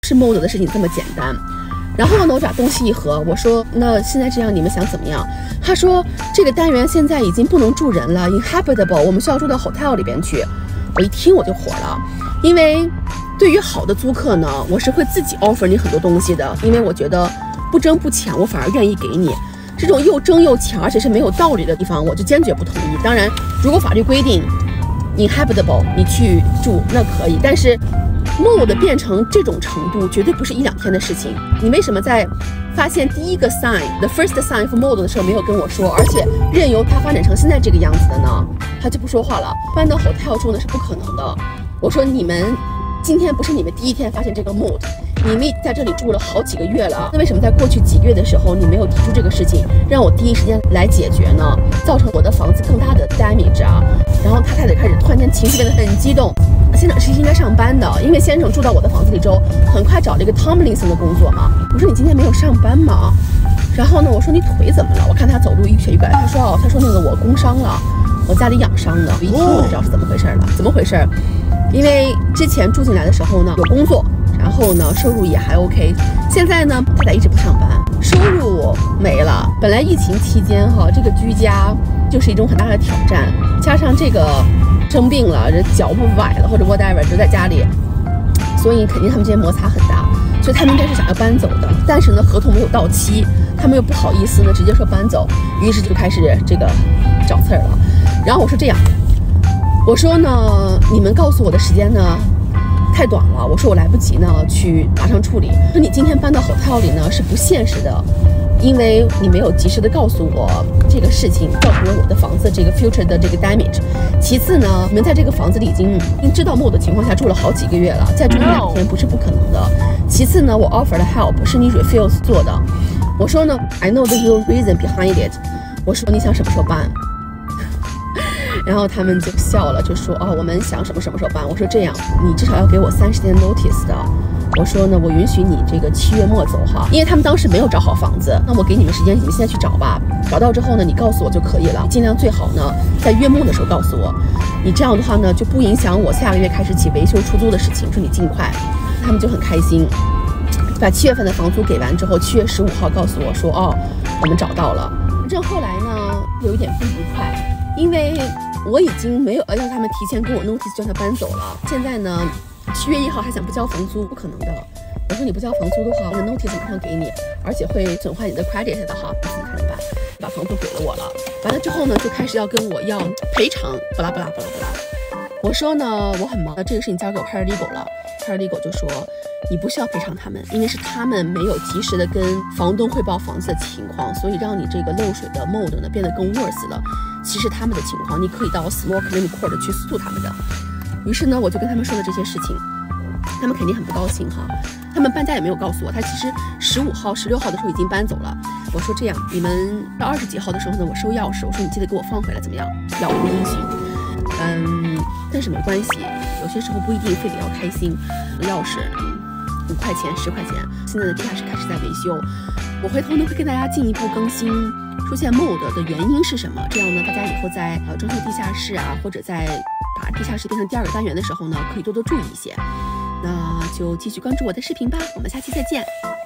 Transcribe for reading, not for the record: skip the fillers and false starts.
是 mode 的事情这么简单。然后呢，我把东西一合，我说那现在这样你们想怎么样？他说这个单元现在已经不能住人了 ，inhabitable， 我们需要住到 hotel 里边去。我一听我就火了，因为对于好的租客呢，我是会自己 offer 你很多东西的，因为我觉得不争不抢，我反而愿意给你。这种又争又抢，而且是没有道理的地方，我就坚决不同意。当然，如果法律规定 inhabitable 你去住那可以，但是 mode 变成这种程度，绝对不是1、2天的事情。你为什么在发现第一个 sign，the first sign of mode 的时候没有跟我说，而且任由它发展成现在这个样子的呢？他就不说话了。搬到 hotel 住那是不可能的。我说你们今天不是你们第一天发现这个 mode， 你们在这里住了好几个月了，那为什么在过去几个月的时候你没有提出这个事情，让我第一时间来解决呢？造成我的房子更大的 damage 啊！然后他太太开始突然间情绪变得很激动。先生是应该上班的，因为先生住到我的房子里之后，很快找了一个 Tomlinson 的工作嘛。我说你今天没有上班吗？然后呢，我说你腿怎么了？我看他走路一瘸一拐。他说那个我工伤了，我家里养伤的。我一听我就知道是怎么回事了。怎么回事？因为之前住进来的时候呢有工作，然后呢收入也还 OK。现在呢太太一直不上班，收入没了。本来疫情期间这个居家就是一种很大的挑战，加上这个生病了，这脚不崴了或者 whatever 就在家里，所以肯定他们之间摩擦很大，所以他们应该是想要搬走的，但是呢合同没有到期，他们又不好意思呢直接说搬走，于是就开始这个找刺儿了。然后我说这样，我说呢你们告诉我的时间呢太短了，我说我来不及呢去马上处理。说你今天搬到 hotel 里呢是不现实的，因为你没有及时的告诉我这个事情，造成了我的房子这个 future 的这个 damage。其次呢，你们在这个房子里已经知道 mode 的情况下住了好几个月了，再住1、2天不是不可能的。其次呢，我 offer 的 help 是你 refuse 做的。我说呢 ，I know the real reason behind it。我说你想什么时候搬？然后他们就笑了，就说我们想什么时候搬。我说这样，你至少要给我30天 notice 的。我说呢，我允许你这个7月末走因为他们当时没有找好房子，那我给你们时间，你们现在去找吧。找到之后呢，你告诉我就可以了，尽量最好呢在月末的时候告诉我。你这样的话呢，就不影响我下个月开始起维修出租的事情。说你尽快，他们就很开心。把7月份的房租给完之后，7月15号告诉我说我们找到了。这后来呢有一点不愉快，因为我已经没有让他们提前跟我 notice 叫他搬走了。现在呢7月1号还想不交房租，不可能的。我说你不交房租的话，我的 notice 马上给你，而且会损坏你的 credit 的哈，你自己看着办。把房租给了我了，完了之后呢，就开始要跟我要赔偿，巴拉巴拉巴拉巴拉。我说呢，我很忙，这个事情交给我 paralegal 了。paralegal 就说你不需要赔偿他们，因为是他们没有及时的跟房东汇报房子的情况，所以让你这个漏水的 mode 呢变得更 worse 了。其实他们的情况，你可以到 small claim court 去诉他们的。于是呢，我就跟他们说了这些事情，他们肯定很不高兴哈。他们搬家也没有告诉我，他其实15号、16号的时候已经搬走了。我说这样，你们到20几号的时候呢，我收钥匙，我说你记得给我放回来，怎么样？杳无音讯。但是没关系，有些时候不一定非得要开心。钥匙5块钱、10块钱，现在的地下室开始在维修，我回头呢会跟大家进一步更新出现 mode 的原因是什么，这样呢大家以后在装修地下室啊，或者在把地下室变成第2个单元的时候呢，可以多多注意一些。那就继续关注我的视频吧，我们下期再见。